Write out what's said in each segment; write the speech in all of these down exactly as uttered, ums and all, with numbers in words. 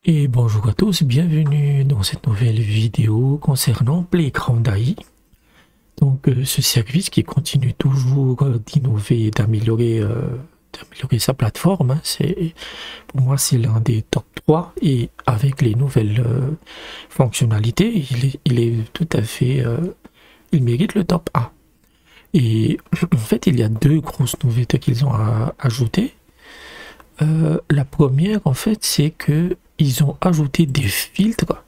Et bonjour à tous, bienvenue dans cette nouvelle vidéo concernant Playground A I. Donc euh, ce service qui continue toujours euh, d'innover et d'améliorer euh, d'améliorer sa plateforme, hein, c'est, pour moi c'est l'un des top trois et avec les nouvelles euh, fonctionnalités, il est, il est tout à fait, euh, il mérite le top un. Et en fait il y a deux grosses nouveautés qu'ils ont à, ajoutées. Euh, la première en fait c'est que ils ont ajouté des filtres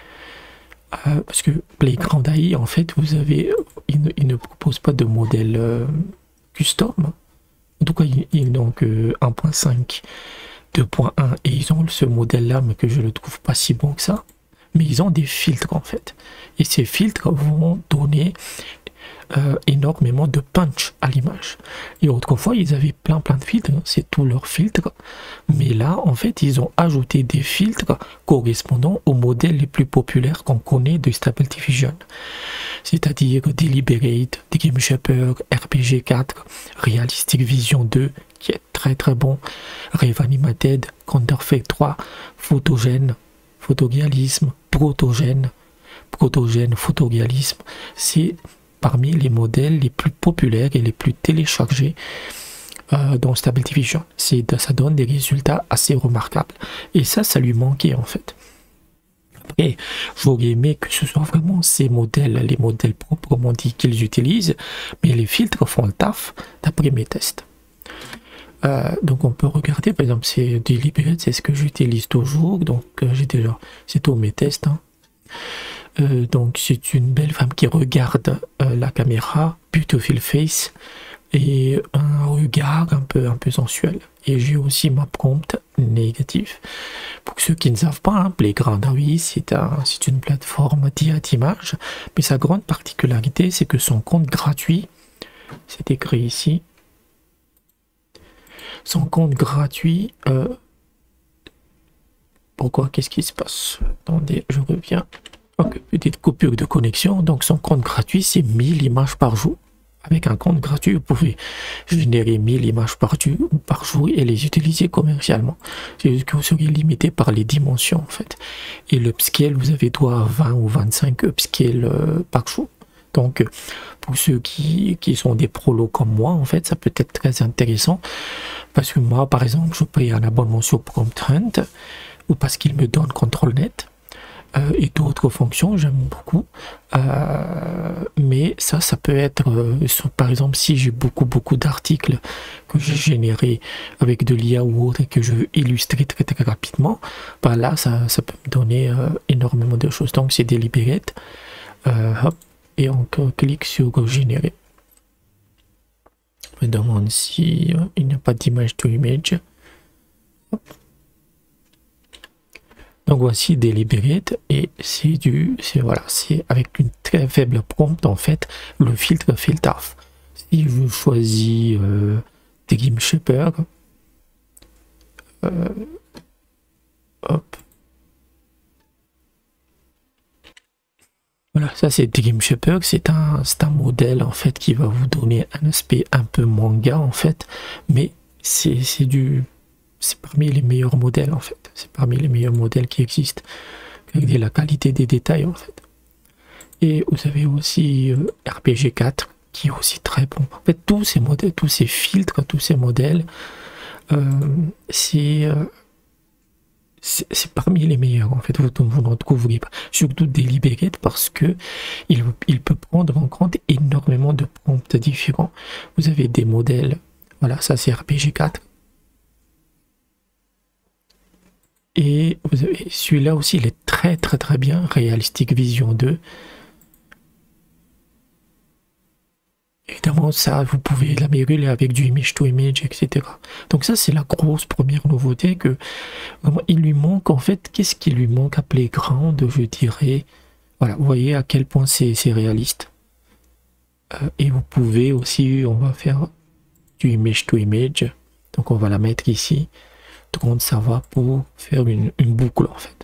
euh, parce que Playground A I en fait vous avez ils ne, ils ne proposent pas de modèle euh, custom, en tout cas ils, ils n'ont que un point cinq, deux point un et ils ont ce modèle là mais que je ne trouve pas si bon que ça, mais ils ont des filtres en fait et ces filtres vont donner Euh, énormément de punch à l'image. Et autrefois ils avaient plein plein de filtres, hein, c'est tous leurs filtres, mais là en fait ils ont ajouté des filtres correspondant aux modèles les plus populaires qu'on connaît de Stable Diffusion, c'est-à-dire Deliberate, Dream Shaper, R P G quatre, Realistic Vision deux qui est très très bon, Rave Animated, Counterfeit trois, Photogène, Photoréalisme, Protogène, Protogène, Photoréalisme, c'est parmi les modèles les plus populaires et les plus téléchargés euh, dans Stable Diffusion. C'est, ça donne des résultats assez remarquables. Et ça, ça lui manquait en fait. Après, j'aurais aimé que ce soit vraiment ces modèles, les modèles proprement dit qu'ils utilisent, mais les filtres font le taf d'après mes tests. Euh, donc on peut regarder, par exemple, c'est Deliberate, c'est ce que j'utilise toujours, donc euh, j'ai déjà, c'est tous mes tests, hein. Euh, donc c'est une belle femme qui regarde euh, la caméra, beautiful face et un regard un peu un peu sensuel. Et j'ai aussi ma prompt négatif. Pour ceux qui ne savent pas, hein, Playground A I c'est un, c'est une plateforme d'I A d'image, mais sa grande particularité c'est que son compte gratuit, c'est écrit ici, son compte gratuit. Euh, pourquoi qu'est-ce qui se passe? Attendez, je reviens. Okay, petite coupure de connexion, donc son compte gratuit c'est mille images par jour. Avec un compte gratuit vous pouvez générer mille images par, par jour et les utiliser commercialement. C'est juste que vous serez limité par les dimensions en fait. Et l'upscale, vous avez droit à vingt ou vingt-cinq upscale euh, par jour. Donc pour ceux qui, qui sont des prolos comme moi en fait ça peut être très intéressant, parce que moi par exemple je paye un abonnement sur Prompt Hunt ou parce qu'il me donne ControlNet. Euh, et d'autres fonctions, j'aime beaucoup, euh, mais ça, ça peut être, euh, sur, par exemple, si j'ai beaucoup, beaucoup d'articles que j'ai générés avec de l'I A ou autre et que je veux illustrer très, très rapidement, bah là, ça, ça peut me donner euh, énormément de choses. Donc, c'est Deliberate, euh, hop, et on clique sur générer. Je me demande si euh, il n'y a pas d'image to image. Hop. Donc voici Deliberate et c'est du, c'est voilà, c'est avec une très faible prompt en fait, le filtre fait le taf. Si je choisis euh, Dream Shaper, euh, hop, voilà, ça c'est Dream Shaper, c'est un, c'est un modèle en fait qui va vous donner un aspect un peu manga en fait, mais c'est, c'est du c'est parmi les meilleurs modèles en fait, c'est parmi les meilleurs modèles qui existent. Regardez la qualité des détails en fait. Et vous avez aussi euh, R P G quatre qui est aussi très bon. En fait tous ces modèles, tous ces filtres, tous ces modèles, euh, c'est euh, c'est parmi les meilleurs en fait, vous, vous n'en trouverez pas. Surtout Deliberate parce que il, il peut prendre en compte énormément de prompts différents. Vous avez des modèles, voilà, ça c'est R P G quatre. Et vous avez celui-là aussi, il est très très très bien, Realistic Vision deux. Évidemment, ça, vous pouvez l'améliorer avec du image to image, et cetera. Donc ça, c'est la grosse première nouveauté que vraiment, il lui manque en fait. Qu'est-ce qui lui manque à Playground, je dirais. Voilà, vous voyez à quel point c'est réaliste. Euh, et vous pouvez aussi, on va faire du image to image. Donc on va la mettre ici. Donc ça va pour faire une, une boucle en fait.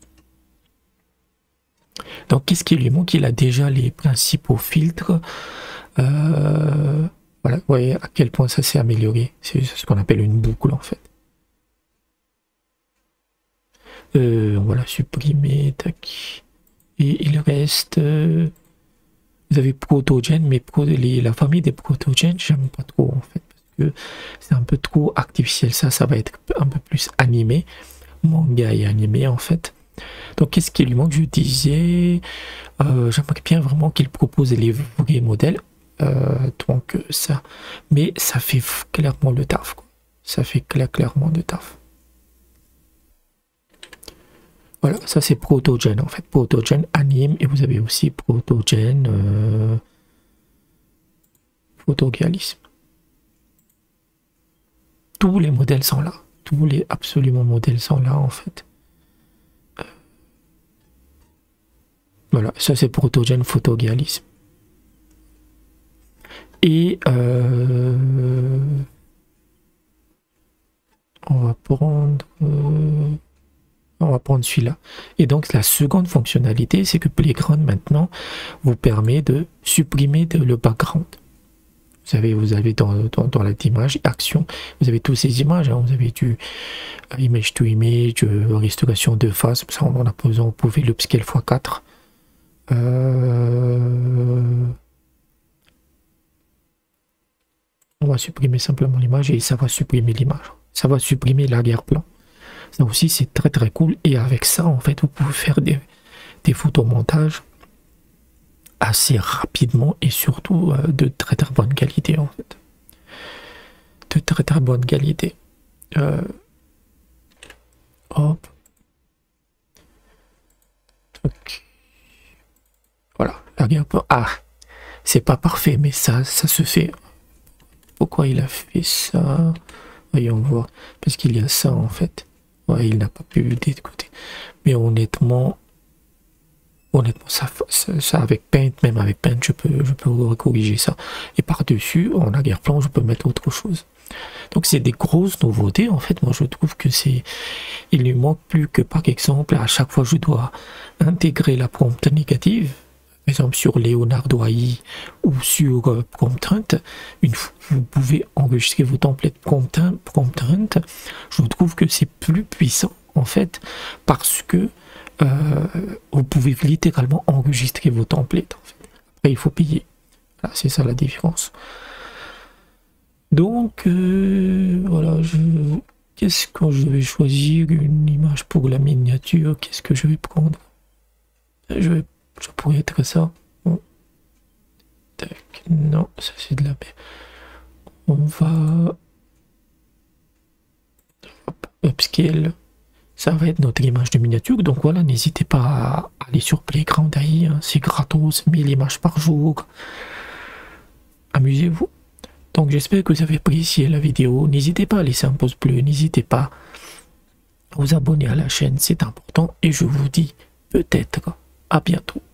Donc qu'est-ce qui lui manque? Il a déjà les principaux filtres. Euh, voilà, vous voyez à quel point ça s'est amélioré. C'est ce qu'on appelle une boucle en fait. Euh, on va la supprimer, tac. Et il reste... Euh, vous avez Protogen, mais pro, les, la famille des Protogen, j'aime pas trop en fait. Parce que c'est un peu trop artificiel. Ça, ça va être un peu plus animé. Manga et animé en fait. Donc qu'est-ce qui lui manque? Je disais... Euh, j'aimerais bien vraiment qu'il propose les vrais modèles. Euh, donc ça... Mais ça fait clairement le taf, quoi. Ça fait clair, clairement le taf. Voilà, ça c'est Protogen en fait. Protogen anime et vous avez aussi Protogen euh, photoréalisme. Tous les modèles sont là. Tous les absolument modèles sont là en fait. Euh, voilà, ça c'est Protogen photoréalisme. Et euh, on va prendre... Euh, on va prendre celui-là. Et donc la seconde fonctionnalité, c'est que Playground maintenant vous permet de supprimer de, le background. Vous savez, vous avez dans, dans, dans la image action, vous avez toutes ces images, hein, vous avez du uh, image to image, euh, restauration de face, ça on en a besoin, vous pouvez l'upscale fois quatre. Euh... On va supprimer simplement l'image et ça va supprimer l'image. Ça va supprimer l'arrière-plan. Ça aussi c'est très très cool et avec ça en fait vous pouvez faire des, des photomontages assez rapidement et surtout euh, de très très bonne qualité en fait. De très très bonne qualité. Euh, hop. Okay. Voilà. Ah, c'est pas parfait mais ça, ça se fait. Pourquoi il a fait ça? Voyons voir. Parce qu'il y a ça en fait. Ouais, il n'a pas pu d'écouter. Mais honnêtement, honnêtement, ça, ça, ça avec Paint, même avec Paint, je peux, je peux corriger ça. Et par-dessus, en arrière-plan, je peux mettre autre chose. Donc c'est des grosses nouveautés. En fait, moi je trouve que c'est... Il ne manque plus que par exemple, à chaque fois je dois intégrer la prompt négative. Par exemple sur Leonardo A I ou sur euh, Promptrent, une fois vous pouvez enregistrer vos templates Promptrent, je trouve que c'est plus puissant en fait parce que euh, vous pouvez littéralement enregistrer vos templates. En fait. Après il faut payer. Voilà, c'est ça la différence. Donc euh, voilà, je... qu'est-ce que je vais choisir une image pour la miniature? Qu'est-ce que je vais prendre? Je vais Ça pourrait être ça. Bon. Tac. Non, ça c'est de la merde. On va... Hop, upscale. Ça va être notre image de miniature. Donc voilà, n'hésitez pas à aller sur Playground A I. Hein. C'est gratos, mille images par jour. Amusez-vous. Donc j'espère que vous avez apprécié la vidéo. N'hésitez pas à laisser un pouce bleu. N'hésitez pas à vous abonner à la chaîne. C'est important. Et je vous dis peut-être à bientôt.